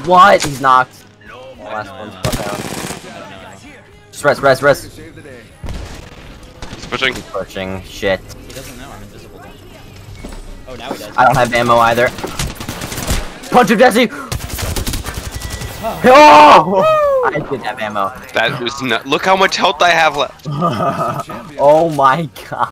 What? He's knocked. Oh, last one's down. Just rest. He's pushing. He's pushing. Shit. He doesn't know I'm invisible. Oh, now he does. I don't have ammo either. Punch him, Jesse! Oh! I did have ammo. That was not. Look how much health I have left. Oh my god.